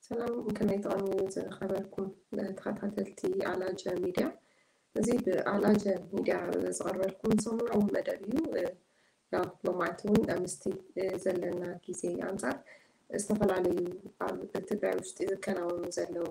سلام كما يطعني خبركم تخطيتي على ميديا زيد على ميديا صغر لكم صنع ومدبيو يا لمعتون أمستي زلنا كيسي أنصار استفل عليه التبع وشتي كانوا زلوا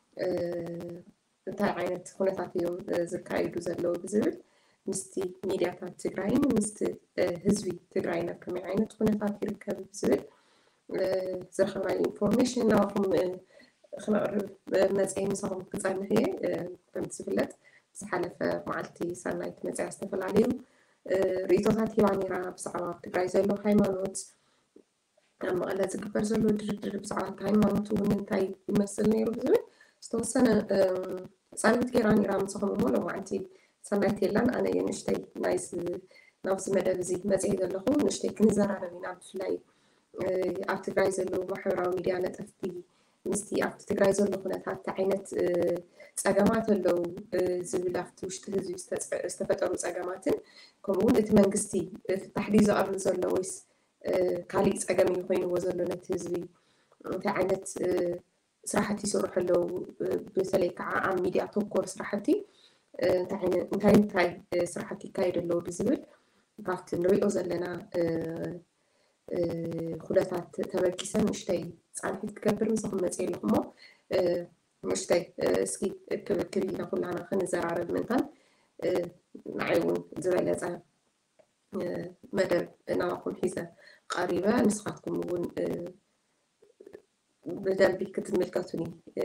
እንታይ ዓይነት ኩነታት እዮም ዝካየዱ ዘለዉ ብዝብል ምስቲ ሚድያታት ትግራይን ምስቲ ህዝቢ ትግራይ ናብ ከመይ ዓይነት ኩነታት ይርከብ ብዝብል ዝረኸብናዮ ኢንፎርሜሽን ናብኹም ክነቕርብ መፅአ ምሳኹም ክፀንሕ እየ ከምቲ ዝፍለጥ ዝሓለፈ መዓልቲ ሰናይት መፅያ ዝተፈላለዩ ርእቶታት ሂባ ነይራ ብዛዕባ ትግራይ ዘሎ ሃይማኖት ኣብ መቐለ ዝግበር ዘሎ ድርድር ብዛዕባ ሃይማኖት እውን እንታይ ይመስል ነይሩ ብዝብል ዝተወሰነ ፃንት ጌራ ነይራ ምስኹም እሞ ሎማዓንቲ ሰናይት የላን ኣነ ንእሽተይ ናብዚ መደብ እዚ መፅአ ዘለኹ ንእሽተይ ክንዘራረብ ኢና ብፍላይ ኣብ ትግራይ ዘለዉ ማሕበራዊ ሚድያ ነጠፍቲ ምስቲ ኣብቲ ትግራይ ዘሎ ኩነታት ዓይነት ፀገማት ኣለዉ ዝብል ኣብቲ ውሽጢ ህዝቢ ዝተፈጠሩ ፀገማትን ከምኡውን እቲ መንግስቲ ፍታሕ ድዩ ዘቕርብ ዘሎ ወይስ ካሊእ ፀገም እዩ ኮይኑዎ ዘሎ ነቲ ህዝቢ እንታይ ዓይነት ስራሕቲ ይስርሑ ኣለዉ በተለይ ከዓ ኣብ ሚድያ ተኮር ስራሕቲ እንታይ ስራሕቲ ይካየድ ኣለዉ ብዝብል ካብቲ ንሪኦ ዘለና ኩነታት ተበጊሰን ንእሽተይ ፃንሒት ክገብር ምስኹም መፅአ ኣለኹ እሞ ንእሽተይ እስኪ ክብክብ ኢና ኩላና ክንዘራረብ ምንታን ንዓይ እውን ዝበለፀ መደብ ናባኹም ሒዘ ቀሪበ ንስኻትኩም እውን بدل كتملكتني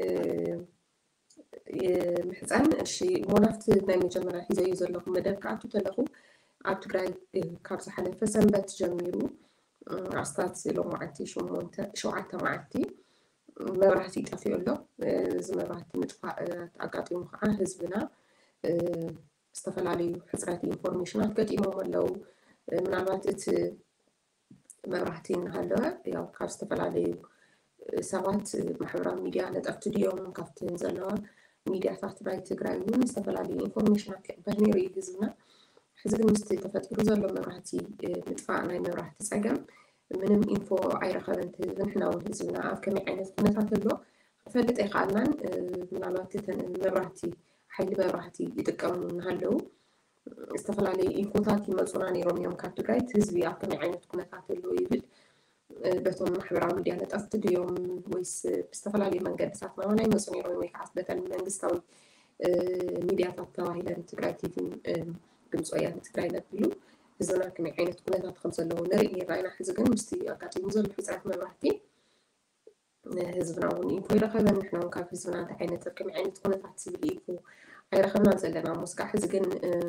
محزن شيء منافت نايم جمرة هي يزور لكم مدام كعبتو تلاقوا عبد جراي كابس حلا فسنبت جميرو عصات لو معتي شو عتا معتي ما راح تيتفي له زي ما راح تمدفع تعقاتي مخا حزبنا استفل عليه حزراتي انفورميشنات قد إمام لو من عبات ما راح تين هلا يا كابس استفل عليه ሰባት ማሕበራዊ ሚድያ ነጠፍቲ ድዮም ካብተን ዘለዋ ሚድያታት ትግራይ እውን ዝተፈላለዩ ኢንፎርሜሽናት ክቅበል ነይሩ እዩ ህዝብና ሕዚ ግን ምስቲ ተፈጢሩ ዘሎ መብራህቲ ምጥፋእ ናይ መብራህቲ ፀገም ምንም ኢንፎ ኣይረኸበን ህዝቢ ንሕና እውን ህዝብና ኣብ ከመይ ዓይነት ኩነታት ኣሎ ክፈልጥ ኣይከኣልናን ምናልባት እተን መብራህቲ ሓይሊ መብራህቲ ይጥቀሙ እናሃለዉ ዝተፈላለዩ ኢንፎታት ይመፁና ነይሮም እዮም ካብ ትግራይ ህዝቢ ኣብ ከመይ ዓይነት ኩነታት ኣሎ ይብል በቶም ማሕበራዊ ሚድያ ነጠፍቲ ድዮም ወይስ ብዝተፈላለዩ መንገድታት ናይ መፁ ነይሮም ወይ ከዓ በተን መንግስታዊ ሚድያታት ተባሂለን ትግራይ ቲቪን ድምፂ ወያነ ትግራይ ነቢሉ ህዝብና ከመይ ዓይነት ኩነታት ከም ዘለዎ ንርኢ ነርና ኢና ሕዚ ግን ምስቲ ኣጋጢሙ ዘሎ ሕፅረት መብራህቲ ህዝብና እውን ኢንፎ ይረኸበን ንሕና እውን ካብ ህዝብና እንታይ ዓይነት ከመይ ዓይነት ኩነታት ዝብል ኢንፎ ኣይረኸብናን ዘለና ሞስካዕ ሕዚ ግን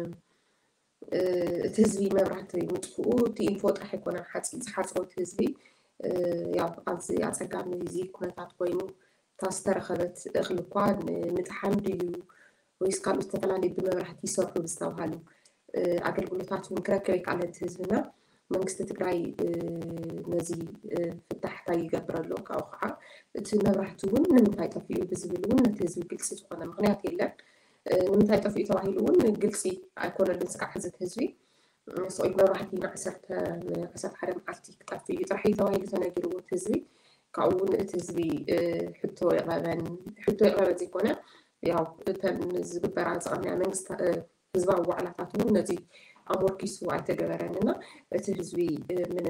እቲ ህዝቢ መብራህቲ ምጥፍኡ እቲ ኢንፎ ጥራሕ ይኮነ ዝሓፅሮ እቲ ህዝቢ ያው ኣብዚ ኣፀጋሚ እዚ ኩነታት ኮይኑ ታስተረኸበት እኽሊ እኳ ምጥሓን ድዩ ወይስ ካልኦት ዝተፈላለዩ ብመብራህቲ ይሰርሑ ዝተባሃሉ ኣገልግሎታት እውን ክረክብ ኣይከኣለን እቲ ህዝብና መንግስቲ ትግራይ ነዚ ፍታሕ እንታይ ይገብር ኣሎ ካብኡ ከዓ እቲ መብራህቲ እውን ንምንታይ ጠፊኡ ብዝብል እውን ነቲ ህዝቢ ግልፂ ዝኾነ ምክንያት የለን ንምንታይ ጠፊኡ ተባሂሉ እውን ግልፂ ኣይኮነሉን ስካዕ ሕዚ እቲ ህዝቢ سوي مباحث عسرت حرم عرفتي كتعرفي ترحي تواهي تناجر وتزبي كعون تزبي حتى يغلبن زي كنا يا تنزب برانس أنا منست زبا وعلى فاتون نزي أمور كيسو عتجبرنا تزبي من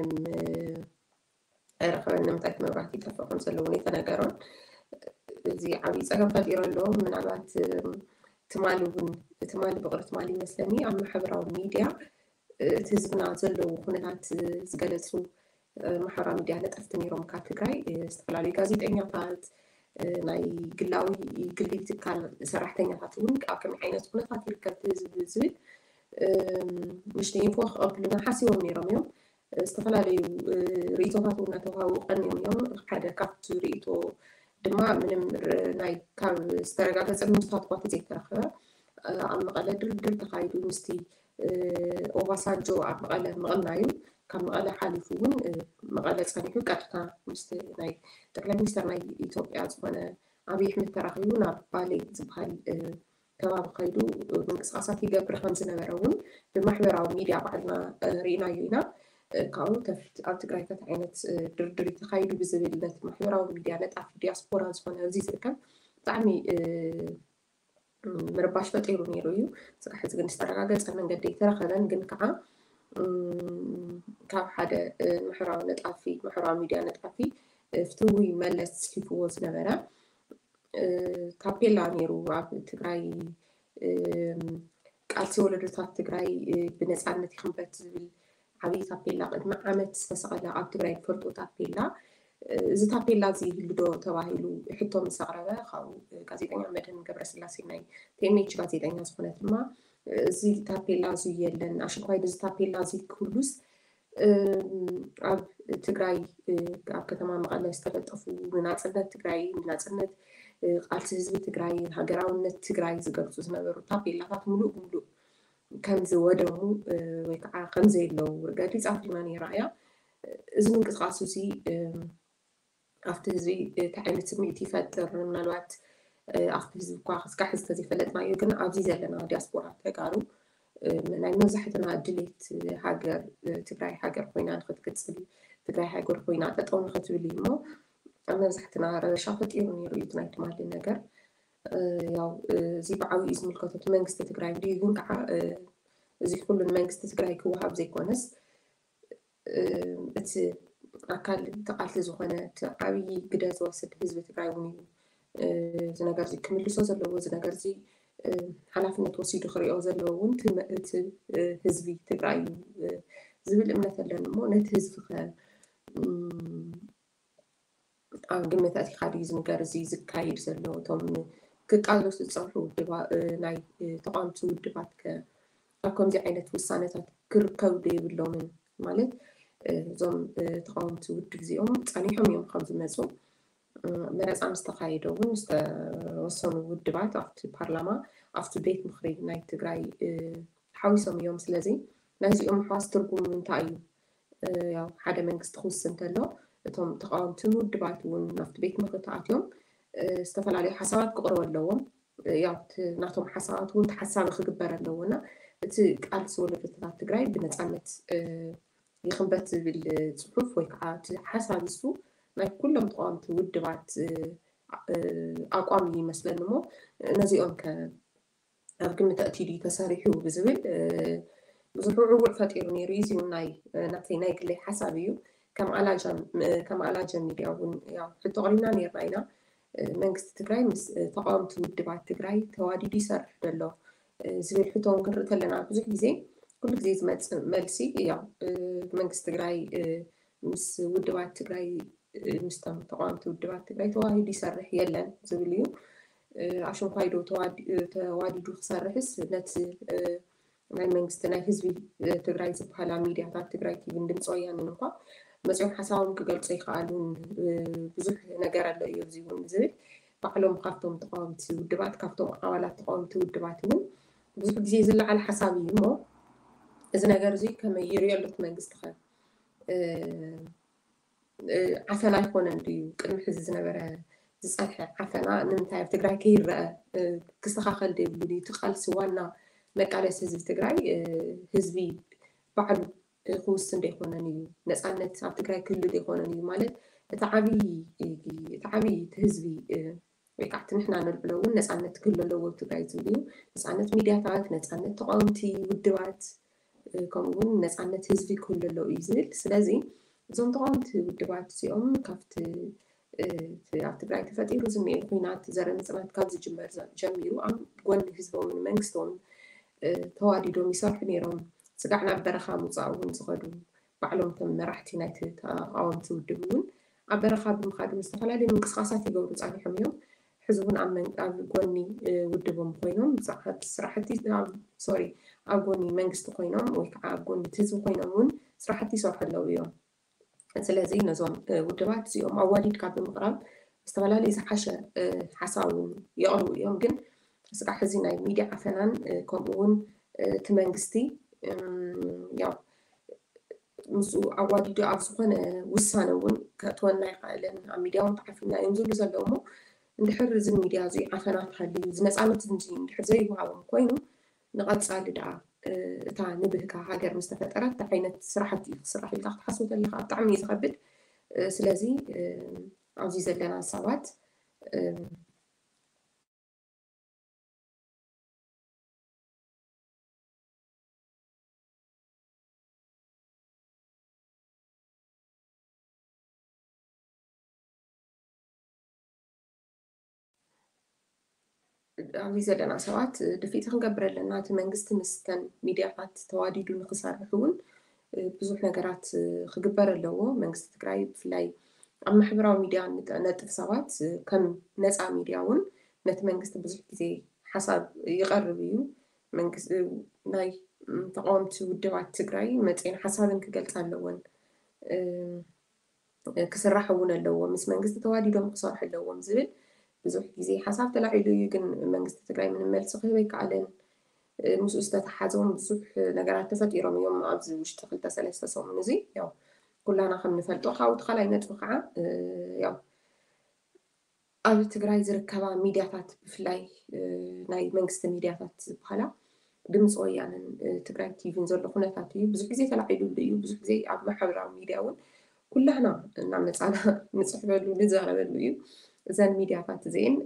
أرخنا متأكد مباحث تفقون سلوني تناجرون زي عبيس أنا فادير لهم من عبات تمالو بقرة مالي مسلمي عم حبرة الميديا تهزبنا زلو ኩነታት ዝገለጹ ማሕበራዊ ሚድያ ነጠፍቲ ነይሮም ካብ ትግራይ ዝተፈላለዩ ጋዜጠኛታት ናይ ግሊ ትካል ሰራሕተኛታት እውን ኣብ ከመይ ዓይነት ኩነታት ይርከብ ዝብል ንእሽተይ ኢንፎ ክቐብሉና ሓሲቦም ነይሮም እዮም ዝተፈላለዩ ርእቶታት እውን እናተዋሃቡ ቀኒዮም እዮም ሓደ ካብቲ ርእቶ ድማ ምንም ናይ ካብ ዝተረጋገፀ ምንጭታት እኳ ዘይተረኸበ ኣብ መቐለ ድርድር ተኻይዱ ምስቲ ኦባሳንጆ ኣብ መቐለ ምቕናዩ ካብ መቐለ ሓሊፉ እውን መቐለ ፀኒሑ ቀጥታ ምስቲ ናይ ጠቅላይ ሚኒስተር ናይ ኢትዮጵያ ዝኾነ ኣብይ ኣሕመድ ተራኺቡ ናብ ባሌ ዝበሃል ከባቢ ከይዱ ምንቅስቃሳት ይገብር ከም ዝነበረ እውን ብማሕበራዊ ሚድያ ባዕልና ርኢናዮ ኢና ካብኡ ኣብ ትግራይ ከት ዓይነት ድርድር ተኻይዱ ብዝብል ነቲ ማሕበራዊ ሚድያ ነጣፍ ዲያስፖራ ዝኾነ እዚ ዝርከብ ብጣዕሚ ምርባሽ ፈጢሩ ነይሩ እዩ ስራሕ ሕዚ ግን ዝተረጋገፀ መንገዲ የተረኸበን ግን ከዓ ካብ ሓደ ማሕበራዊ ሚድያ ነጣፊ ፍትዊ መለስ ጽሒፍዎ ዝነበረ ታፔላ ነይሩ ኣብ ትግራይ ቃልሲ ወለዶታት ትግራይ ብነፃነት ይኽንበት ዝብል ዓብይ ታፔላ ቅድሚ ዓመት ዝተሰቐለ ኣብ ትግራይ ትፈልጦ ታፔላ እዚ ታፔላ እዚ ይህሉ ዶ ተባሂሉ ሕቶ ምስ ኣቕረበ ካብኡ ጋዜጠኛ መድህን ገብረስላሴ ናይ ቲኤምኤች ጋዜጠኛ ዝኾነት ድማ እዚ ታፔላ እዚ የለን ኣሸኳይ እዚ ታፔላ እዚ ክህሉስ ኣብ ትግራይ ኣብ ከተማ መቐለ ዝተለጠፉ ንናፅነት ትግራይ ንናፅነት ቃልሲ ህዝቢ ትግራይ ሃገራውነት ትግራይ ዝገልፁ ዝነበሩ ታፔላታት ሙሉእ ብምሉእ ከም ዝወደሙ ወይ ከዓ ከም ዘየለው ገሊፃ ድማ ነይራ እያ እዚ ምንቅስቃስ እዚ ኣብቲ ህዝቢ እንታይ ዓይነት ስምዒት ይፈጥር ምናልባት ኣብቲ ህዝቢ እኳ ክስካሕ ዝተዘይፈለጥናዮ ግን ኣብዚ ዘለና ዲያስፖራ ተጋሩ ናይ መብዛሕትና ድሌት ሃገር ትግራይ ሃገር ኮይና ንክትቅፅል ትግራይ ሃገር ኮይና ጠጠው ንክትብል እዩ እሞ ኣብ መብዛሕትና ረበሻ ፈጢሩ ነይሩ እዩ ናይ ትማሊ ነገር ያው እዚ ብዓብዪ ዝምልከቶ መንግስቲ ትግራይ ግን ከዓ እዚ ኩሉ መንግስቲ ትግራይ ክወሃብ ዘይኮነስ እቲ ኣካል ተቃልቲ ዝኾነ ዓብዪ ግደ ዝወስድ ህዝቢ ትግራይ እውን እዩ እዚ ነገር እዚ ክምልሶ ዘለዎ እዚ ነገር እዚ ሓላፍነት ወሲዱ ክሪኦ ዘለዎ እውን እቲ ህዝቢ ትግራይ ዝብል እምነት ኣለኒ እሞ ነቲ ህዝቢ ኸ ኣብ ግምት ኣቲኻ ድዩ እዚ ነገር እዚ ዝካየድ ዘሎ እቶም ክቃለሱ ዝፀንሑ ናይ ተቋምቲ ውድባት ኣብ ከምዚ ዓይነት ውሳነታት ክርከቡ ዶ የብሎምን ማለት እዞም ተቃወምቲ ውድብ እዚኦም ፀኒሖም እዮም ካብ ዝመፁ መረፃ ምስ ተካየደ እውን ዝተወሰኑ ውድባት ኣብቲ ፓርላማ ኣብቲ ቤት ምክሪ ናይ ትግራይ ሓዊሶም እዮም ስለዚ ናይዚኦም ምሕዋስ ትርጉም እንታይ እዩ ያው ሓደ መንግስቲ ክውስን እንተሎ እቶም ተቃወምቲ ውድባት እውን ናብቲ ቤት ምክሪ ተኣትዮም ዝተፈላለዩ ሓሳባት ክቅርቡ ኣለዎም ያው ናቶም ሓሳባት እውን ተሓሳቢ ክግበር ኣለዎና እቲ ቃልሲ ወለዶታት ትግራይ ብነፃነት ይኽንበት ዝብል ፅሑፍ ወይ ከዓ እቲ ሓሳብ እሱ ናይ ኩሎም ተቃወምቲ ውድባት ኣቋም ይመስለኒ እሞ ነዚኦም ኣብ ግምት ኣእቲዱ ተሰሪሑ ብዝብል ብዙሕ ዕውዕ ፈጢሩ ነይሩ እዚ እውን ናተይ ናይ ግለይ ሓሳብ እዩ ከም ኣላጃ ሚድያ እውን ያው ሕቶ ቀሪብና ነርና ኢና መንግስቲ ትግራይ ምስ ተቃወምቲ ውድባት ትግራይ ተዋዲዱ ይሰርሕ ዘሎ ዝብል ሕቶ ክንርኢ ከለና ብዙሕ ግዜ ኩሉ ግዜ ዝመፅእ መልሲ ያው መንግስቲ ትግራይ ምስ ውድባት ትግራይ ምስቶም ተቃወምቲ ውድባት ትግራይ ተዋሂዱ ይሰርሕ የለን ዝብል እዩ ኣሸንኳይዶ ተዋዲዱ ክሰርሕስ ነቲ ናይ መንግስቲ ናይ ህዝቢ ትግራይ ዝበሃላ ሚድያታት ትግራይ ቲቪን ድምፂ ወያነን እንኳ መፅኦም ሓሳቦም ክገልፁ ይከኣሉን ብዙሕ ነገር ኣሎ እዩ እዚ እውን ዝብል ባዕሎም ካብቶም ተቃወምቲ ውድባት ካብቶም ኣባላት ተቃወምቲ ውድባት እውን ብዙሕ ግዜ ዝለዓለ ሓሳብ እዩ እሞ እዚ ነገር እዚ ከመይ ይርዮ ኣሎ መንግስቲ ኸ ዓፈና ይኮነን ድዩ ቅድሚ ሕዚ ዝነበረ ዝፀንሐ ዓፈና ንምንታይ ኣብ ትግራይ ከይረአ ክስተኻኸል ዶ የብሉን እቲ ቃልሲ ዋና መቃለሲ ህዝቢ ትግራይ ህዝቢ ባዕሉ ክውስን ዶ ኣይኮነን እዩ ነፃነት ኣብ ትግራይ ክህሉ ዶ ኣይኮነን እዩ ማለት እቲ ዓብዪ እቲ ህዝቢ ወይ ከዓ ንሕና ንብሎ እውን ነፃነት ክህሉ ኣለዎ ትግራይ ዝብል እዩ ነፃነት ሚድያታት ነፃነት ተቃወምቲ ውድባት ከምኡውን ነፃነት ህዝቢ ክህሉ ኣለዎ እዩ ዝብል ስለዚ እዞም ተቃወምቲ ውድባት እዚኦም ካብቲ ኣብ ትግራይ ተፈጢሩ ዝኒአ ኩናት ዘረ ምፅናት ካብ ዝጅመር ጀሚሩ ኣብ ጎኒ ህዝቦምን መንግስቶምን ተዋዲዶም ይሰርሑ ነይሮም ስጋዕ ናብ በረኻ ምውፃእ እውን ዝኸዱ ባዕሎም ከም መራሕቲ ናይቲ ተቃወምቲ ውድብ እውን ኣብ በረኻ ብምኻድ ዝተፈላለዩ ምንቅስቃሳት ይገብሩ ፀኒሖም እዮም ሕዚ እውን ኣብ ጎኒ ውድቦም ኮይኖም ስራሕቲ ኣብ ጎኒ መንግስቲ ኮይኖም ወይ ከዓ ኣብ ጎኒ ህዝቢ ኮይኖም እውን ስራሕቲ ይሰርሑ ኣለዉ እዮም ስለዚ ነዞም ውድባት እዚኦም ኣዋዲድካ ብምቕራብ ዝተፈላለዩ ዝሓሸ ሓሳብ የቕርቡ እዮም ግን ስጋዕ ሕዚ ናይ ሚድያ ዓፈናን ከምኡውን እቲ መንግስቲ ያው ምስኡ ኣዋዲዱ ኣብ ዝኾነ ውሳነ እውን ከእትወና ይኽእልን ኣብ ሚድያ እውን ተዓፊና እዮም ዝብሉ ዘለዉ እሞ እንድሕር እዚ ሚድያ እዚ ዓፈና ተሃልዩ እዚ ነፃነት እንድሕር ዘይወሃቦም ኮይኑ ንቐፃሊ ድኣ እታ ንብህካ ሃገር ምስ ተፈጠረት እንታይ ዓይነት ስራሕቲ ክስራሕ ኢልካ ክትሓስብ ከለካ ብጣዕሚ እዩ ዝከብድ ስለዚ ኣብዚ ዘለና ሰባት ኣብዚ ዘለና ሰባት ድፊት ክንገብር ኣለና እቲ መንግስቲ ምስተን ሚድያታት ተዋዲዱ ንክሰርሕ እውን ብዙሕ ነገራት ክግበር ኣለዎ መንግስቲ ትግራይ ብፍላይ ኣብ ማሕበራዊ ሚድያ ነጥፍ ሰባት ከም ነፃ ሚድያ እውን ነቲ መንግስቲ ብዙሕ ግዜ ሓሳብ ይቐርብ እዩ መንግስቲ ናይ ተቃወምቲ ውድባት ትግራይ መፅአን ሓሳብን ክገልፃ ኣለዎን ክስራሕ እውን ኣለዎ ምስ መንግስቲ ተዋዲዶም ክሰርሑ ኣለዎም ዝብል ብዙሕ ግዜ ሓሳብ ተላዒሉ እዩ ግን መንግስቲ ትግራይ ምንም መልሲ ክህብ ኣይከኣለን ምስኡ ዝተተሓዘውን ብዙሕ ነገራት ተፈጢሮም እዮም ኣብዚ ውሽጢ 2-3 ሰሙን እዚ ያው ኩላና ከም ንፈልጦ ካብኡ እቲ ካልኣይ ነጥቢ ከዓ ያው ኣብ ትግራይ ዝርከባ ሚድያታት ብፍላይ ናይ መንግስቲ ሚድያታት ዝበሃላ ድምፂ ወያነን ትግራይ ቲቪን ዘሎ ኩነታት እዩ ብዙሕ ግዜ ተላዒሉሉ እዩ ብዙሕ ግዜ ኣብ ማሕበራዊ ሚድያ እውን ኩላና እናመፃና ንፅሕበሉ ንዛረበሉ እዩ እዘን ሚድያታት እዚአን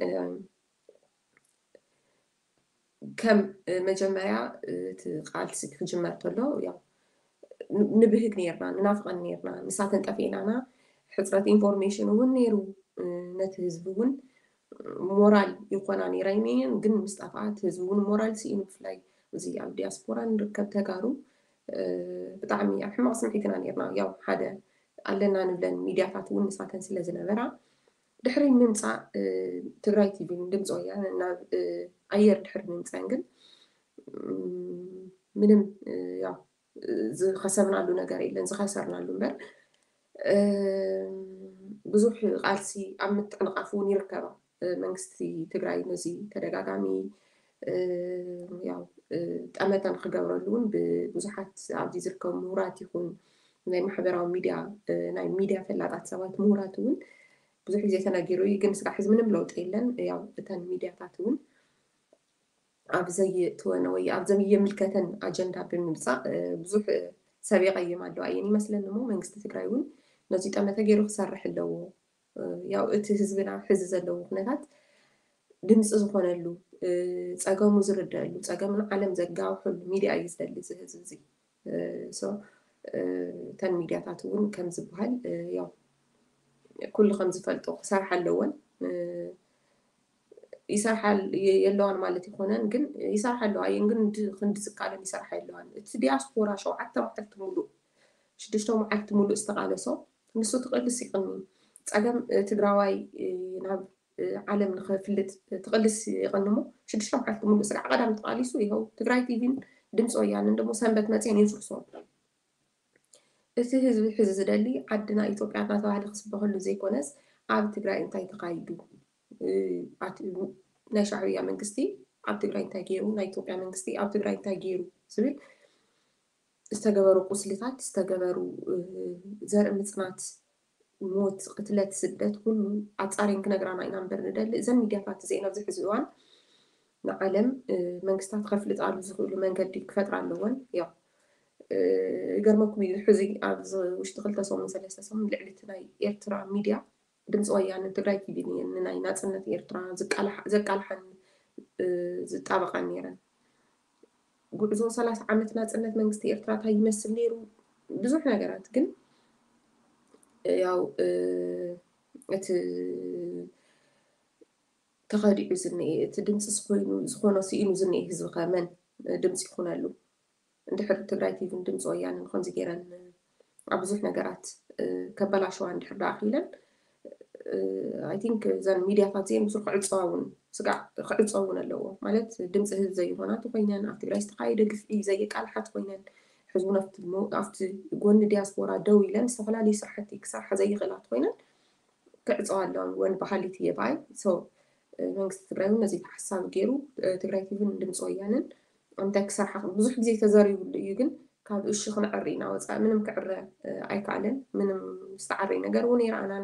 ከም መጀመርያ እቲ ቃልሲ ክጅመር ከሎ ያው ንብህግ ነርና ንናፍቀን ነርና ንሳተን ጠፊእናና ሕፅረት ኢንፎርሜሽን እውን ነይሩ ነቲ ህዝቢ እውን ሞራል ይኮና ነይረን እየን ግን ምስ ጠፍኣት ህዝቢ እውን ሞራል ስኢኑ ብፍላይ እዚ ኣብ ዲያስፖራ ንርከብ ተጋሩ ብጣዕሚ ኣብ ሕማቅ ስምዒት ኢና ነርና ያው ሓደ ኣለና ንብለን ሚድያታት እውን ንሳተን ስለ ዝነበራ ድሕሪ ምምፃእ ትግራይ ቲቪ ድምፂ ወያነ ናብ ኣየር ድሕሪ ምምፃን ግን ምንም ያው ዝኸሰብናሉ ነገር የለን ዝኸሰርናሉ እምበር ብዙሕ ቃልሲ ኣብ ምትዕንቃፍ እውን ይርከባ መንግስቲ ትግራይ ነዚ ተደጋጋሚ ያው ጠመተን ክገብረሉ እውን ብብዙሓት ኣብዚ ዝርከቡ ምሁራት ይኹን ናይ ማሕበራዊ ሚድያ ናይ ሚድያ ፈላጣት ሰባት ምሁራት እውን ብዙሕ ግዜ ተነጊሩ እዩ ግን ስጋሕ ሕዚ ምንም ለውጢ የለን ያው እተን ሚድያታት እውን ኣብ ዘይእትወነ ወይ ኣብ ዘየምልከተን ኣጀንዳ ብምምፃእ ብዙሕ ሰብ ይቀይም ኣለዋ እየን ይመስለኒ እሞ መንግስቲ ትግራይ እውን ነዚ ጠመተ ገይሩ ክሰርሕ ኣለዎ ያው እቲ ህዝብና ሕዚ ዘለዎ ኩነታት ድምፂ ዝኾነሉ ፀገሙ ዝርድአሉ ፀገም ንዓለም ዘጋውሐሉ ሚድያ እዩ ዝደሊ እዚ ህዝቢ እዚ እተን ሚድያታት እውን ከም ዝበሃል ያው ኩሉ ከም ዝፈልጦ ክሰርሓ ኣለወን ይሰርሓ የለዋን ማለት ይኮነን ግን ይሰርሓ ኣለዋ እየን ግን ክንዲ ዝቃለን ይሰርሓ የለዋን እቲ ዲያስፖራ 7 መዓልቲ ሙሉእ 6 መዓልቲ ሙሉእ ዝተቃለሶ ንሱ ትቅልስ ይቅኒ ፀገም ትግራዋይ ናብ ዓለም ንክፍልጥ ትቅልስ ይቅኒ ሞ 6 መዓልቲ ሙሉእ ስጋዕ ቀዳም ተቃሊሱ ይኸው ትግራይ ቲቪን ድምፂ ወያነን ደሞ ሰንበት መፅአን ይፍርሶም እቲ ህዝቢ ሕዚ ዝደሊ ዓድና ኢትዮጵያ እናተባህለ ክስበከሉ ዘይኮነስ ኣብ ትግራይ እንታይ ተካይዱ ናይ ሻዕብያ መንግስቲ ኣብ ትግራይ እንታይ ገይሩ ናይ ኢትዮጵያ መንግስቲ ኣብ ትግራይ እንታይ ገይሩ ዝብል ዝተገበሩ ቁስልታት ዝተገበሩ ዘርኢ ምፅናት ሞት ቅትለት ስደት ኩሉ ኣፃሪን ክነግራና ኢና እምበር ንደሊ እዘን ሚድያታት እዚአን ኣብዚ ሕዚ እዋን ንዓለም መንግስታት ከፍልጣሉ ዝኽእሉ መንገዲ ክፈጥራ ኣለወን ያው ይገርመኩም እዩ ሕዚ ኣብ ውሽጢ 2-3 ሰሙን ልዕሊ እቲ ናይ ኤርትራ ሚድያ ድምፂ ወያነ ትግራይ ቲቪ ንናይ ናፅነት ኤርትራ ዘቃልሐን ዝጣበቃን ነይረን ጉዕዞ 30 ዓመት ናፅነት መንግስቲ ኤርትራ እንታይ ይመስል ነይሩ ብዙሕ ነገራት ግን ያው እቲ ተኸዲዑ ዝኒአ እቲ ድምፂ ዝኾኖ ስኢኑ ዝኒአ ህዝቢ ከመን ድምፂ ይኹነሉ እንድሕር ትግራይ ቲቪን ድምፂ ወያነን ከምዚ ገይረን ኣብ ብዙሕ ነገራት ከበላሸዋ እንድሕር ዳኣኺለን ኣይ ቲንክ እዘን ሚድያታት እዚአን ብዙሕ ክዕፀዋ እውን ስጋዕ ክዕፀው እውን ኣለዎ ማለት ድምፂ ህዝቢ ዘይኮናት ኮይነን ኣብ ትግራይ ዝተካየደ ግፍዒ ዘየቃልሓት ኮይነን ሕዚ እውን ኣብቲ ጎኒ ዲያስፖራ ደው ኢለን ዝተፈላለዩ ስራሕቲ ክሰርሓ ዘይኽእላት ኮይነን ክዕፀዋ ኣለወን ወን ባህሊት እየ በኣይ መንግስቲ ትግራይ እውን ነዚ ተሓሳቢ ገይሩ ትግራይ ቲቪን ድምፂ ወያነን እንታይ ክሰርሓ ብዙሕ ግዜ ተዘሪቡሉ እዩ ግን ካብ እሺ ክንዕሪ ኢና ወፃኢ ምንም ክዕረ ኣይከኣለን ምንም ዝተዓረየ ነገር እውን ይረኣናን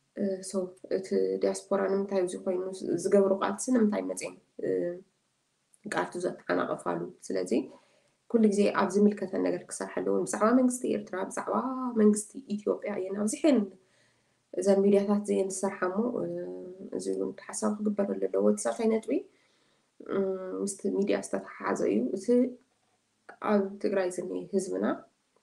እቲ ዲያስፖራ ንምንታይ እዚ ኮይኑ ዝገብሩ ቃልሲ ንምንታይ መፅአን قارتو زتعناقفالو سلازي كل جزء عبز ملكة النجار كسرحلون بزعوا منجستي إيرترا بزعوا منجستي إثيوبيا يعني وزحين إذا الميديا زين سرحمو زين حساب قبر اللي لو تسعين توي مست ميديا استفتح زيو زي عب تجري زني هزمنا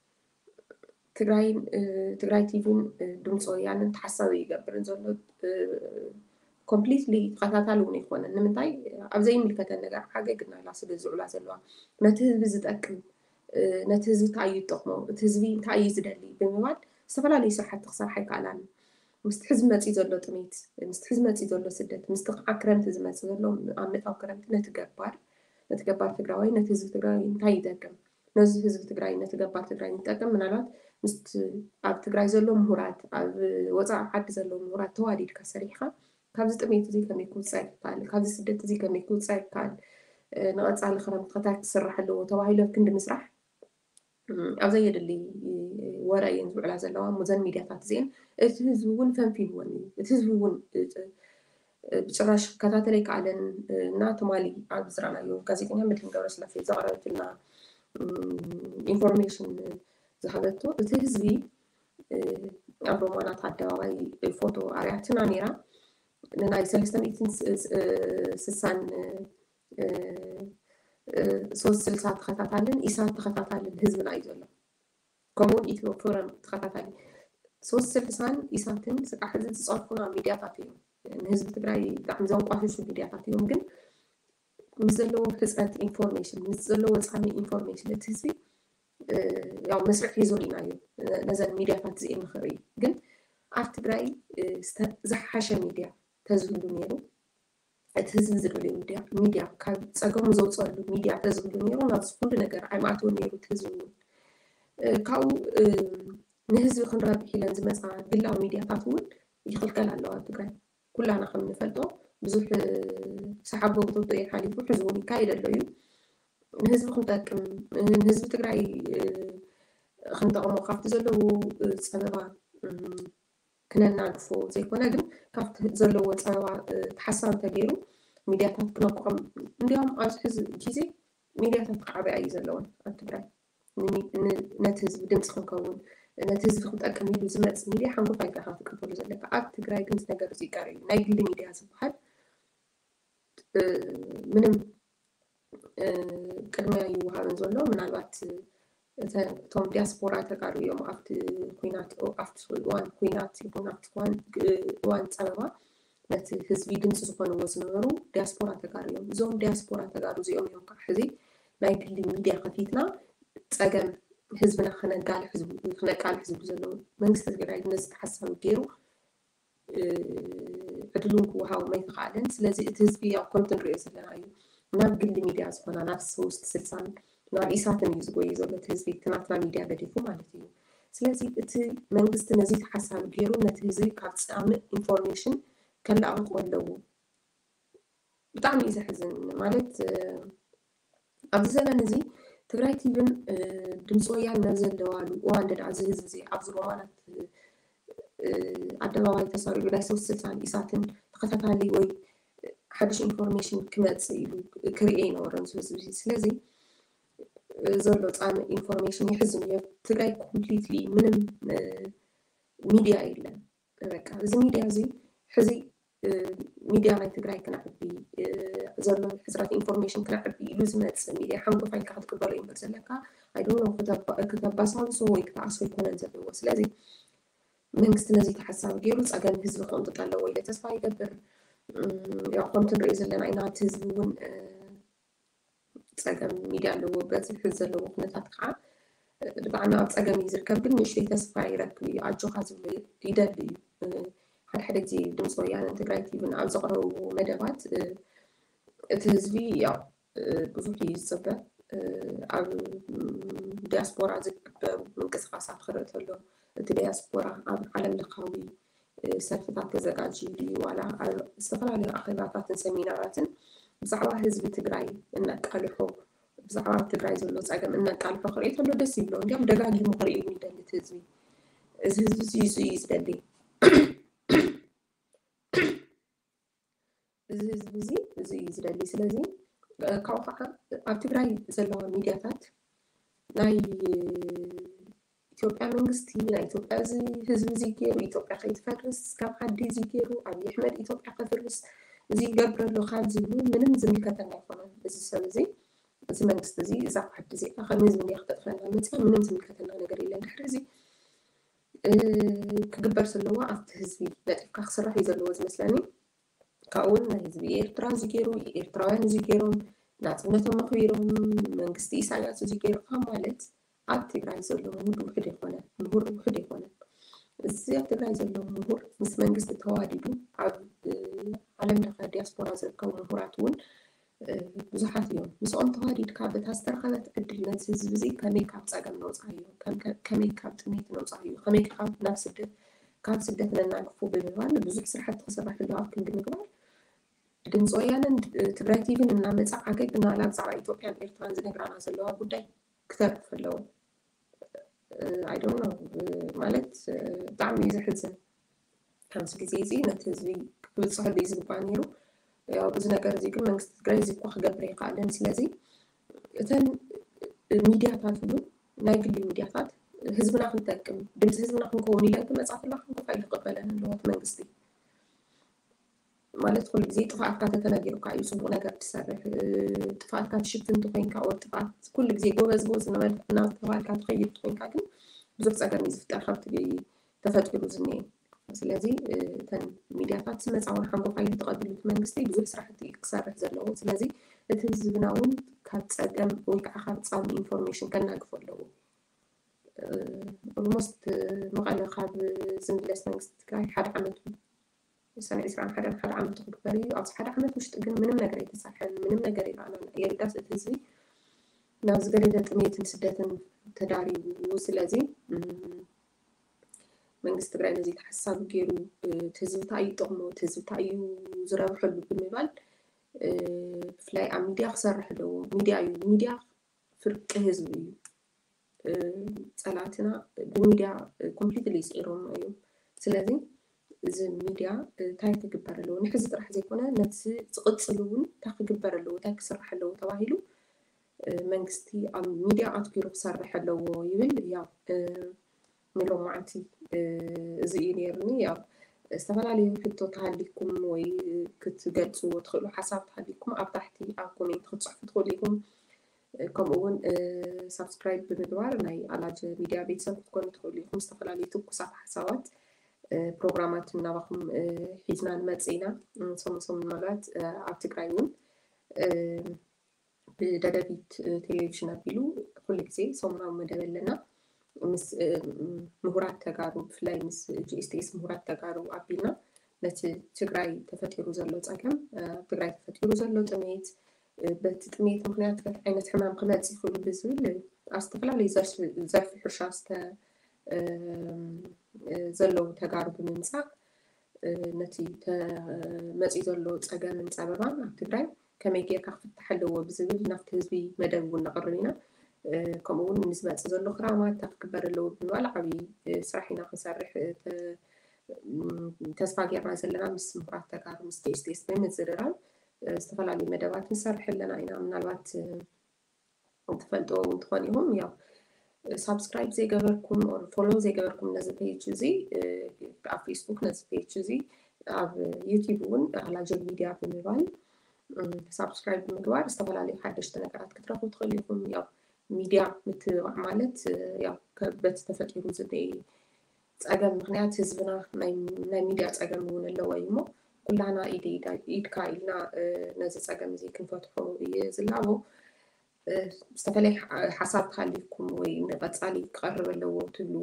تجري تيفين دمصو يعني تحسب يقبر نزول completely تقطعتالون يكون إن من تاي أبزي ملكة النجار حاجة قلنا لا سد الزعلة زلوا نتهز أكل نتهز تعيد تقمو تهزبي تعيد زدلي بمواد استفلا لي صحة تخسر حيك على مستحزمة يزولو تميت مستحزمة يزولو سدت مستقع كرمت زمت يزولو عمت أو كرمت نتجبر تجراوي نتهز تجراوي تعيد نزهز تجراي نتجبر تجراي نتأكل من علات أب تجراي زلوا مهورات أب وضع حد زلوا مهورات تواليد كسريحة كابز تميت زي كم يكون سعر قال كابز سدت زي كم يكون سعر قال نقص على خرم قطعت تسرح له توهيله كند مسرح أو زي اللي ورا ينزل على زلوا مزن ميديا زين تهزون فهم فيه وني تهزون بشراش كتاتليك على نات مالي على بزرعنا يوم كازيكني هم مثل جورس لفي زغرة لنا information زحمته تهزبي أبو ما نتعدى فوتو عرياتنا نيرا لنا يسلسل إيتين سسان صوص سلسات خطاتالن إيسان تخطاتالن هزمنا يزولا كمون إيتو فورم تخطاتالن صوص سلسان إيسانتن سكحزن تصرفنا ميديا تاتيهم يعني هزم تبراي دعم زوم قافش ميديا تاتيهم جن مزلو حسقات information مزلو وصحامي information تهزبي ያው መስርሕ ሒዞሪና እዩ ነዘን ሚድያታት እዚአን ንኽርኢ ግን ኣብ ትግራይ ዝሓሸ ሚድያ ተዝህሉ ነይሩ እቲ ህዝቢ ዝደልዮ ሚድያ ካብ ፀገሙ ዘውፅአሉ ሚድያ ተዝህሉ ነይሩ ናብዚ ኩሉ ነገር ኣይማእትዎ ነይሩ እቲ ህዝቢ እውን ካብኡ ንህዝቢ ክንረብሕ ኢለን ዝመፃ ግላዊ ሚድያታት እውን ይኽልከል ኣለዋ ኣብ ትግራይ ኩላና ከም ንፈልጦ ብዙሕ ሰሓቦ ብትውጥኦ ሓሊፉ ሕዚ እውን ይካየድ ኣሎ እዩ ንህዝቢ ክንጠቅም ንህዝቢ ትግራይ ክንጠቕሞ ካብቲ ዘለዎ ፀበባ ክነናግፎ ዘይኮነ ግን ካብቲ ዘለዎ ፀበባ ተሓሳብ እንተገይሩ ሚድያታት ክነቁዖም እንዲያውም ኣብዚ ሕዚ ግዜ ሚድያታት ክዓብያ እዩ ዘለወን ኣብ ትግራይ ነቲ ህዝቢ ድምፂ ክንከውን ነቲ ህዝቢ ክንጠቅም ኢሉ ዝመፅእ ሚድያ ሓንጎፋ ኢልካ ክትቅበሉ ዘለካ ኣብ ትግራይ ግን እዚ ነገር እዚ ይቀር እዩ ናይ ግሊ ሚድያ ዝበሃል ምንም ቅድሚያ ይወሃብን ዘሎ ምናልባት እቶም ዲያስፖራ ተጋሩ እዮም ኣብቲ ኩናት ኣብቲ እዋን ኩናት ይኹን ኣብቲ እዋን ፀበባ ነቲ ህዝቢ ድምፂ ዝኾንዎ ዝነበሩ ዲያስፖራ ተጋሩ እዮም እዞም ዲያስፖራ ተጋሩ እዚኦም እዮም ከዓ ሕዚ ናይ ግሊ ሚድያ ከፊትና ፀገም ህዝብና ክነቃልሕ ዝብሉ ዘለዉ መንግስቲ ትግራይ ነዚ ተሓሳቢ ገይሩ ዕድሉን ክወሃቦም ኣይተኽኣለን ስለዚ እቲ ህዝቢ ኣብ ከምቲ ንሪኦ ዘለና እዩ ናብ ግሊ ሚድያ ዝኾና ናብ ሶስት ስልሳን ናብ ኢሳትን እዩ ዝጎዩ ዘሎ እቲ ህዝቢ እቲ ናትና ሚድያ ገዲፉ ማለት እዩ ስለዚ እቲ መንግስቲ ነዚ ተሓሳቢ ገይሩ ነቲ ህዝቢ ካብ ፃምእ ኢንፎርሜሽን ከላቕቆ ኣለዎ ብጣዕሚ እዩ ዘሕዝን ማለት ኣብዚ ዘመን እዚ ትግራይ ቲቪን ድምፂ ወያነ ናብ ዘለዋሉ እዋን ደዳ እዚ ህዝቢ እዚ ኣብዚ እዋናት ኣደባባይ ተሰሪዑ ናይ ሶስት ስልሳን ኢሳትን ተኸታታሊ ወይ ሓድሽ ኢንፎርሜሽን ክመፅእ ኢሉ ክሪኤ ይነበረን ህዝቢ ስለዚ ዘሎ ፃምእ ኢንፎርሜሽን ይሕዝን እዩ ትግራይ ኮምፕሊትሊ ምንም ሚድያ የለን በቃ እዚ ሚድያ እዚ ሕዚ ሚድያ ናይ ትግራይ ክነዕቢ ዘሎ ሕፅረት ኢንፎርሜሽን ክነዕቢ ኢሉ ዝመፅእ ሚድያ ሓንጎፋ ኢልካ ክትቅበሎ ይምበር ዘለካ ኣይዶኖ ክተባሳብሶ ወይ ክተኣስሮ ይኮነን ዘለዎ ስለዚ መንግስቲ ነዚ ተሓሳቢ ገይሩ ፀገም ህዝቢ ክቕንጥጥ ኣለዎ ኢለ ተስፋ ይገብር ያው ከምቲ ንሪኦ ዘለና ኢና እቲ ህዝቢ እውን ፀገም ሚድያ ኣለዎ በዚ ሕዚ ዘለዎ ኩነታት ከዓ ብጣዕሚ ኣብ ፀገም እዩ ዝርከብ ግን ንእሽተይ ተስፋ ይረክብ እዩ ኣጆኻ ዝብሎ ይደሊ እዩ ሓደ ግዜ ድምፂ ወያነ ትግራይ ቲቪን ኣብ ዘቕረብዎ መደባት እቲ ህዝቢ ያው ብዙሕ እዩ ዝፅበ ኣብ ዲያስፖራ ዝግበሩ ምንቅስቃሳት ክርኢ ተሎ እቲ ዲያስፖራ ኣብ ዓለም ለኻዊ ሰልፍታት ተዘጋጅዩ ድዩ ዋላ ዝተፈላለዩ ኣኼባታትን ሰሚናራትን ብዛዕባ ህዝቢ ትግራይ እናቃልሖ ብዛዕባ ትግራይ ዘሎ ፀገም እናቃልሖ ክርኢ ተሎ ደስ ይብሎ እንዲያውም ደጋጊሙ ክርኢ እውን ይደሊ እቲ ህዝቢ እዚ ህዝቢ እዩ ዝደሊ እዚ ህዝቢ እዚ እዩ ዝደሊ ስለዚ كاوخا أبتغراي زلوا ميدياتات ناي إثيوبيا منغستي ناي إثيوبيا هزم زيكيرو إثيوبيا خيتفرس كم حد زيكيرو أبي أحمد إثيوبيا خفرس زي قبر له خالد زبلو منم زميلكتنا يخونا بزي سبزي زي منغست زي إذا حد زي آخر من زميلي أخطأ خلنا متى منم زميلكتنا نقري لنا حرزي كجبر سلوا أفتهزبي لأتفكر خسر راح يزلوا زمسلاني كأول نهزبي إيرترا زيكيرو إيرتراوያን زيكيرو ناتنتهم مخبيرهم منغستي إساياس زيكيرو أمالت ኣብ ትግራይ ዘሎ ምሁር ውሕድ ይኮነን ምሁር ውሕድ ይኮነን እዚ ኣብ ትግራይ ዘሎ ምሁር ምስ መንግስቲ ተዋዲዱ ኣብ ዓለም ለኸ ዲያስፖራ ዝርከቡ ምሁራት እውን ብዙሓት እዮም ምስኦም ተዋዲድካ በታ ዝተረኸበት ዕድል ነዚ ህዝቢ እዚ ከመይ ካብ ፀገም ነውፃእ እዩ ከመይ ካብ ጥሜት ነውፃእ እዩ ከመይ ካብ ናብ ስደት ካብ ስደት ነናግፉ ብምባል ብዙሕ ስራሕቲ ክስራሕ ኣለዎ ኣብ ክንዲ ምግባር ድምፂ ወያነን ትግራይ ቲቪን እናመፃ ዓገግ እናላ ብዛዕባ ኢትዮጵያን ኤርትራን ዝነግራና ዘለዋ ጉዳይ ክተርፍ ኣለዎ I don't know ማለት ብጣዕሚ ዘሕዝን ከምዚ ግዜ እዚ ነቲ ህዝቢ ክብፅሕ ዝግባእ ነይሩ ያው እዚ ነገር እዚ ግን መንግስቲ ትግራይ እዚ እኳ ክገብር ኣይከኣለን ስለዚ እተን ሚድያታት እውን ናይ ግሊ ሚድያታት ህዝብና ክንጠቅም ድምፂ ህዝብና ክንከውን ኢለን ክመፃ ከላ ክንከፋ ይቅበለን ኣለዎ መንግስቲ ማለት ኩሉ ግዜ ጥፋኣትካ ተተናጊሩካ እዩ ፅቡቅ ነገር ትሰርሕ ጥፋኣትካ ትሽፍን ትኮንካ ወይ ጥፋኣት ኩሉ ግዜ ጎበዝ እናተባልካ ትኸይድ ትኮንካ ግን ብዙሕ ፀገም እዩ ዝፍጠር ካብቲ ተፈጢሩ ዝኒአ ስለዚ እተን ሚድያታት ዝመፃ እውን ሓንጎፋ ኢሉ ተቐቢሉት መንግስቲ ብዙሕ ስራሕቲ ክሰርሕ ዘለዎ ስለዚ እቲ ህዝብና እውን ካብ ፀገም ወይ ከዓ ካብ ፃም ኢንፎርሜሽን ከናግፎ ኣለዎ ኦልሞስት መቐለ ካብ ዝምለስ መንግስቲ ትግራይ ሓደ ዓመት سنة 21 حد عم تخبري أو حد عم تمشي تقول منهم نجري تسحن منهم نجري أنا يرداس تنزي ناس قريدة تميت سدات تداري وسلازي من استقرأ نزي تحسب كيرو تزوتاي طعمه تزوتاي زراب حلو بالمبال فلاي عم ميديا خسر حلو ميديا فرق هزبي صلاتنا بميديا كومبليتلي سيرهم أيوم سلازي እዚ ሚድያ እንታይ ክግበር ኣለዎ ንሕዚ ጥራሕ ዘይኮነ ነቲ ዝቕፅሉውን እንታይ ክግበር ኣለዎ እንታይ ክስራሕ ኣለዎ ተባሂሉ መንግስቲ ኣብ ሚድያ ኣትኪሩ ክሰርሕ ኣለዎ ይብል ያው ሚሎም ማዓንቲ እዚ እዩ ነይሩኒ ያው ዝተፈላለዩ ሕቶ ተሃሊኩም ወይ ክትገልፅዎ ትኽእሉ ሓሳብ ተሃሊኩም ኣብ ታሕቲ ኣብ ኮሜንት ክትፅሕፉ ትኽእሉ ኢኹም ከምኡውን ሳብስክራይብ ብምግባር ናይ ኣላጀ ሚድያ ቤተሰብ ክትኮኑ ትኽእሉ ኢኹም ዝተፈላለዩ ትኩሳት ሓሳባት ፕሮግራማት እናባኹም ሒዝና ንመፅኢና ሰሙን ማለት ኣብ ትግራይ እውን ብደደቢት ቴሌቪዥን ኣቢሉ ኩሉ ግዜ ሰሙናዊ መደብ ኣለና ምስ ምሁራት ተጋሩ ብፍላይ ምስ ጂኤስቲኤስ ምሁራት ተጋሩ ኣቢልና ነቲ ትግራይ ተፈጢሩ ዘሎ ፀገም ትግራይ ተፈጢሩ ዘሎ ጥሜት በቲ ጥሜት ምክንያት ዓይነት ሕማም ክመፅእ ይኽእሉ ብዝብል ኣብ ዝተፈላለዩ ዘርፊ ሕርሻ ዘለው ተጋሩ ብምምፃእ ነቲ መፅኢ ዘሎ ፀገምን ፀበባን ኣብ ትግራይ ከመይ ጌርካ ክፍታሕ ኣለዎ ብዝብል ናብቲ ህዝቢ መደብ እውን ነቕርብ ኢና ከምኡውን ንዝመፅእ ዘሎ ክራማት ክግበር ኣለዎ ብምባል ዓብዪ ስራሕ ኢና ክንሰርሕ ተስፋ ጌርና ዘለና ምስ ምሁራት ተጋሩ ምስ ጂኤስቲኤስ ብምዝርራብ ዝተፈላለዩ መደባት ንሰርሕ ኣለና ኢና ምናልባት ትፈልጥዎ እንትኾን ኢኹም ያው سبسكرايب زي قبلكم أو فولو زي قبلكم نزل بيج زي على فيسبوك نزل بيج زي على يوتيوب على جل ميديا في الموبايل سبسكرايب بالمدوار استفعل عليه حد اشتراكات كترة وتخليكم يا ميديا مثل عملت يا كبت تفكيروا زي تأجل مغنيات حزبنا ما ميديا تأجل من اللي ويمو كلنا إيد كايلنا نزل تأجل زي كن فتحوا يزلعوا استفعل حساب خليكم ونبتصالي قرب اللو تبلو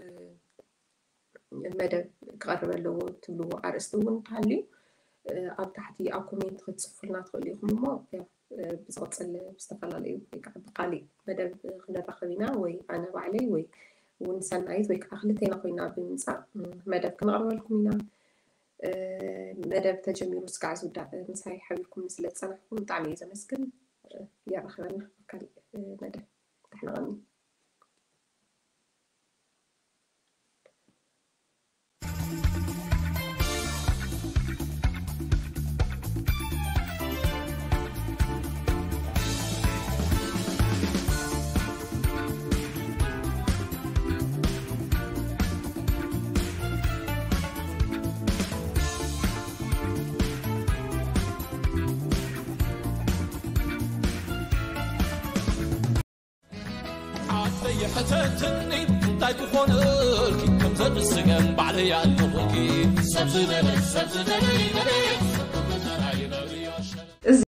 المدى قرب اللو تبلو أرسلون تحلي أب تحتي أكومنت تصفلنا تخليكم ما بزغط استفعل عليه بقالي مدى خلنا بخلينا وي أنا وعلي وي ونسان عيد وي أخلتين أخوينا بنسا مدى كنقرب لكم هنا مدى بتجميل وسكعز ودا نساي حبيبكم مثل سنحكم تعمي إذا مسكن يا أخوانا كان مدى احنا غني يحتتني تاي كخونك كم زد السجن بعد يعلمك سبزنا